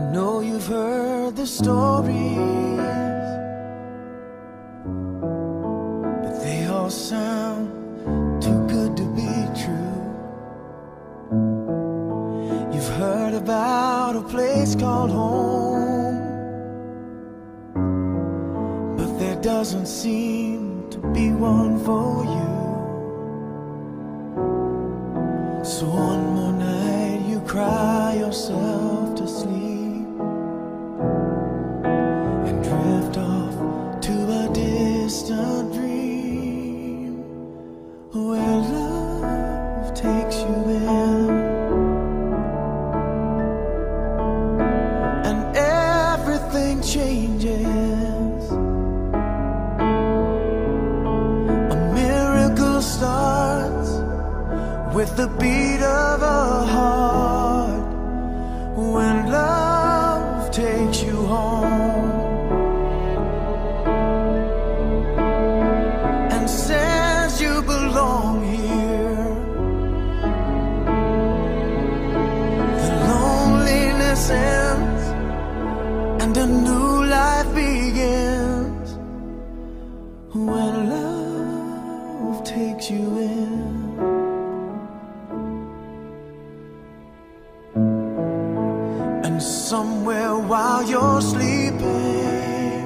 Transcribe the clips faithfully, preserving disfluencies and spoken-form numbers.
know you've heard the stories, but they all sound too good to be true. You've heard about a place called home, but there doesn't seem to be one for you. So one more night you cry yourself to sleep and drift off to a distant dream where love takes you in and everything changes. A miracle starts with the beat of a heart when love takes you home and says you belong here. The loneliness ends and a new life begins when love takes you in. Somewhere while you're sleeping,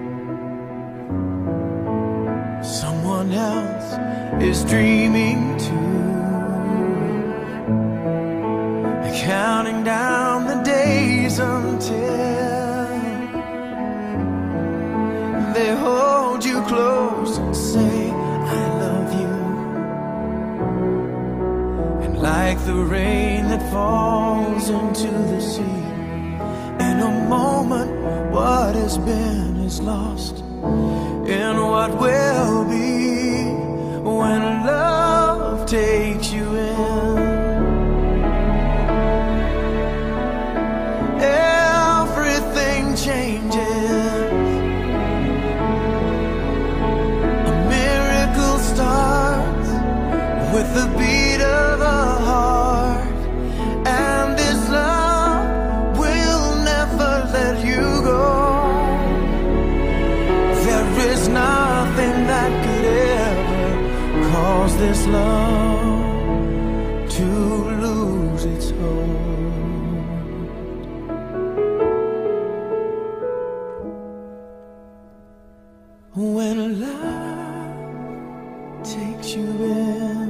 someone else is dreaming too, counting down the days until they hold you close and say, I love you. And like the rain that falls into the sea, in a moment, what has been is lost in what will be when love takes you in. Everything changes. A miracle starts with the beat of a heart, and this love let you go. There is nothing that could ever cause this love to lose its hold. When love takes you in,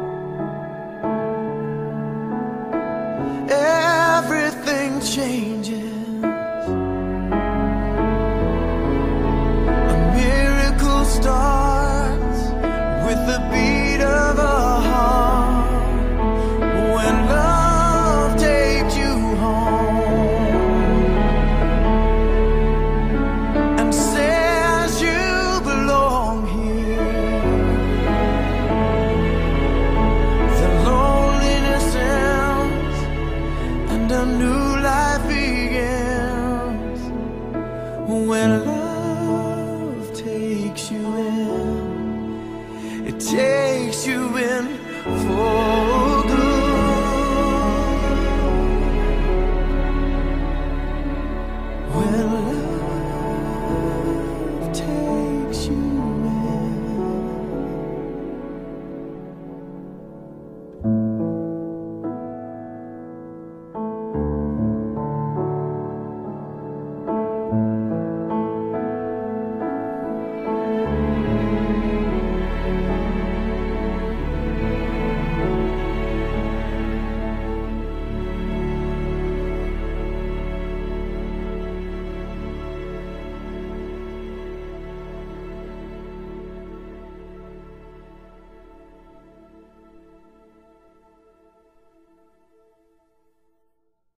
everything changes.